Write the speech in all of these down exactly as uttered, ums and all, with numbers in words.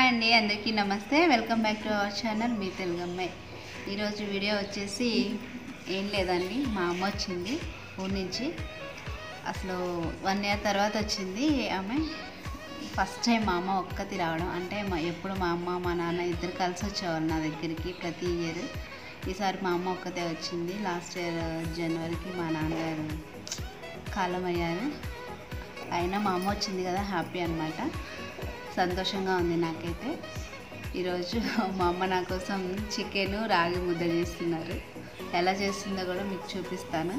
అండి, అందరికీ నమస్తే. Welcome back to our channel మీ తెలుగమ్మాయి. ఈరోజు వీడియో వచ్చేసి ఏం లేదండి, మా అమ్మ వచ్చింది ఊరి నుంచి. అసలు వన్ ఇయర్ తర్వాత వచ్చింది ఆమె. ఫస్ట్ టైం మా అమ్మ ఒక్కతి రావడం, అంటే మా ఎప్పుడు మా అమ్మ మా నాన్న ఇద్దరు కలిసి వచ్చేవాళ్ళు నా దగ్గరికి ప్రతి ఇయర్. ఈసారి మా అమ్మ ఒక్కతే వచ్చింది. లాస్ట్ ఇయర్ జనవరికి మా నాన్నగారు కాలం అయ్యారు. అయినా మా అమ్మ వచ్చింది కదా, హ్యాపీ అనమాట, సంతోషంగా ఉంది నాకైతే. ఈరోజు మా అమ్మ నా కోసం చికెన్ రాగి ముద్ద చేస్తున్నారు. ఎలా చేస్తుందో కూడా మీకు చూపిస్తాను.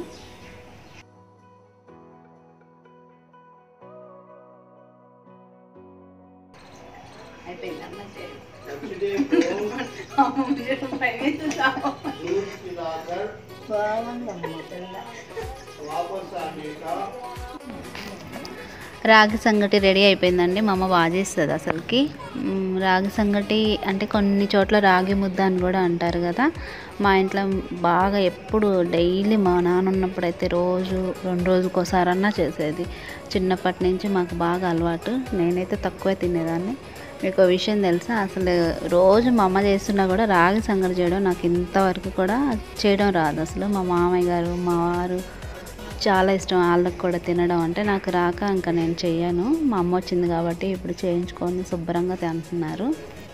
రాగి సంగటి రెడీ అయిపోయిందండి. మా అమ్మ బాగా చేస్తుంది అసలుకి. రాగి సంగటి అంటే కొన్ని చోట్ల రాగి ముద్ద అని కూడా అంటారు కదా. మా ఇంట్లో బాగా ఎప్పుడు డైలీ మా నాన్న ఉన్నప్పుడు అయితే రోజు రెండు రోజులకోసారన్నా చేసేది. చిన్నప్పటి నుంచి మాకు బాగా అలవాటు. నేనైతే తక్కువే తినేదాన్ని. మీకు విషయం తెలుసా, అసలు రోజు మా అమ్మ చేస్తున్నా కూడా రాగి సంగటి చేయడం నాకు ఇంతవరకు కూడా చేయడం రాదు అసలు. మా మామయ్య గారు మా వారు చాలా ఇష్టం వాళ్ళకి కూడా తినడం అంటే. నాకు రాక ఇంకా నేను చెయ్యను. మా అమ్మ వచ్చింది కాబట్టి ఇప్పుడు చేయించుకొని శుభ్రంగా తింటున్నారు.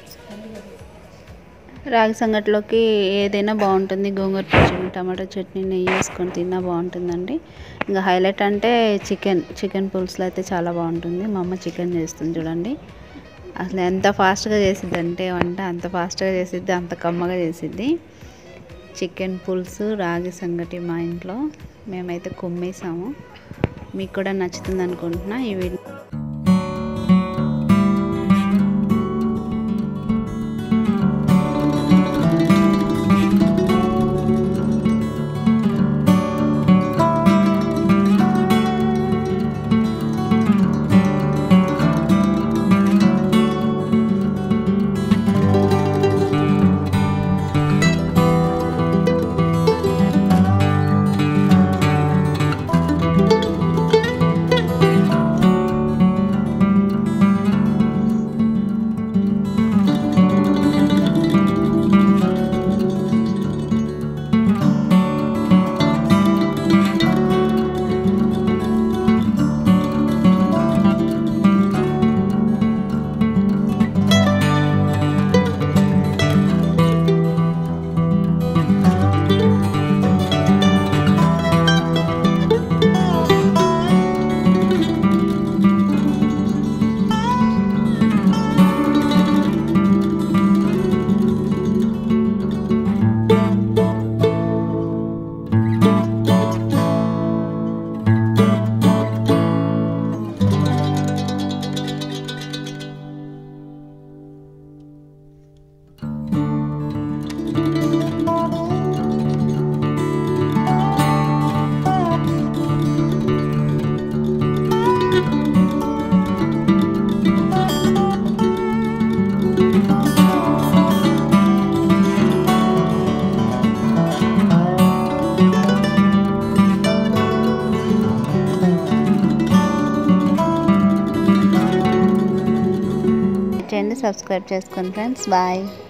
రాగి సంగటిలోకి ఏదైనా బాగుంటుంది. గోంగూర పచ్చడి, టమాటో చట్నీ, నెయ్యి వేసుకొని తిన్నా బాగుంటుందండి. ఇంకా హైలైట్ అంటే చికెన్ చికెన్ పులుసులో అయితే చాలా బాగుంటుంది. మా అమ్మ చికెన్ చేస్తుంది చూడండి. అసలు ఎంత ఫాస్ట్గా చేసిద్ది అంటే వంట, అంత ఫాస్ట్గా చేసిద్ది, అంత కమ్మగా చేసిద్ది. చికెన్ పులుసు రాగి సంగటి మా ఇంట్లో మేమైతే కుమ్మేసాము. మీకు కూడా నచ్చుతుంది అనుకుంటున్నా ఈ వీడియో. సబ్స్క్రైబ్ చేసుకోండి ఫ్రెండ్స్. బాయ్.